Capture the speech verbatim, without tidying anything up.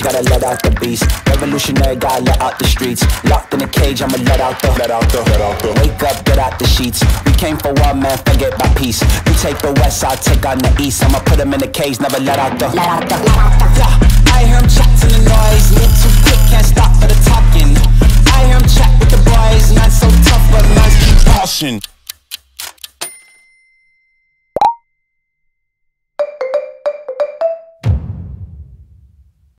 gotta let out the beast. Revolutionary, gotta let out the streets. Locked in a cage, I'ma let out the, let out the, let out the. Wake up, get out the sheets. We came for one, man, forget my peace. You take the west, I'll take on the east. I'ma put him in a cage, never let out the, let out the, let out the. Yeah, I hear him chat.